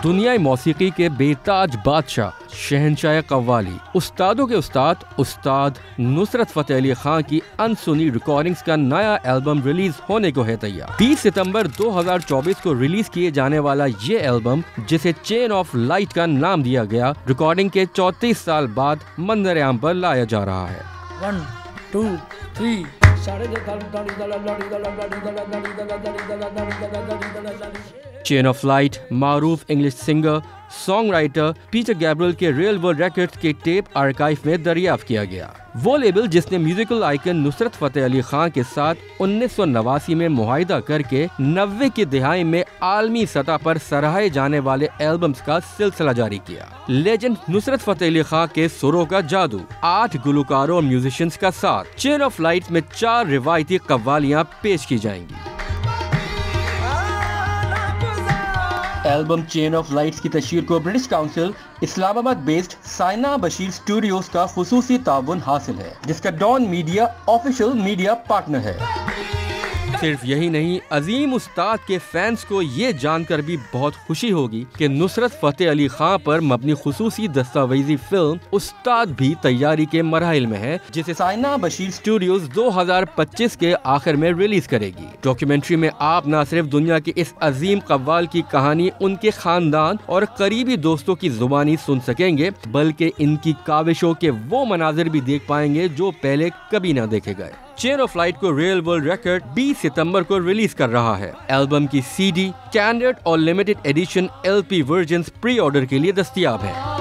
دنیای موسیقی کے بےتاج بادشاہ، شہنشاہ قوالی، استادوں کے استاد نصرت فتح علی خان کی انسنی ریکارڈنگز کا نیا البم ریلیز ہونے کو ہے تیار۔ 20 ستمبر 2024 کو ریلیز کیے جانے والا یہ البم، جسے چین آف لائٹ کا نام دیا گیا، ریکارڈنگ کے 34 سال بعد منظر عام پر لایا جا رہا ہے۔ 1 2 3 چین آف لائٹ معروف English singer, song writer Peter Gabriel کے ریئل ورلڈ ریکارڈز کے ٹیپ آرکائیو میں دریافت کیا گیا۔ وہ لیبل جس نے میوزیکل آئیکن نصرت فتح علی خان کے ساتھ 1989 میں معاہدہ کر کے 90 کی دہائی میں عالمی سطح پر سراہے جانے والے البمز کا سلسلہ جاری کیا۔ لیجنڈ نصرت فتح علی خان کے سروں کا جادو، 8 گلوکاروں اور میوزیشینز کا ساتھ چین آف لائٹ میں 4 روایتی قوالیاں پیش کی جائیں گی۔ البم چین آف لائٹس کی تشہیر کو برٹش کاؤنسل اسلام آباد بیسڈ سائنا بشیر اسٹوڈیوز کا خصوصی تعاون حاصل ہے، جس کا Dawn media official media partner ہے۔ صرف یہی نہیں، عظیم استاد کے فینس کو یہ جان کر بھی بہت خوشی ہوگی کہ نصرت فتح علی خان پر مبنی خصوصی دستاویزی فلم استاد بھی تیاری کے مراحل میں ہے، جسے سائنا بشیر اسٹوڈیوز 2025 کے آخر میں ریلیز کرے گی۔ ڈاکیومنٹری میں آپ نہ صرف دنیا کے اس عظیم قوال کی کہانی ان کے خاندان اور قریبی دوستوں کی زبانی سن سکیں گے، بلکہ ان کی کاوشوں کے وہ مناظر بھی دیکھ پائیں گے جو پہلے کبھی نہ دیکھے گئے۔ چین آف لائٹ کو ریئل ورلڈ ریکارڈ 20 ستمبر کو ریلیز کر رہا ہے۔ البم کی CD، اسٹینڈرڈ اور limited edition LP versions pre order کے لیے دستیاب ہیں۔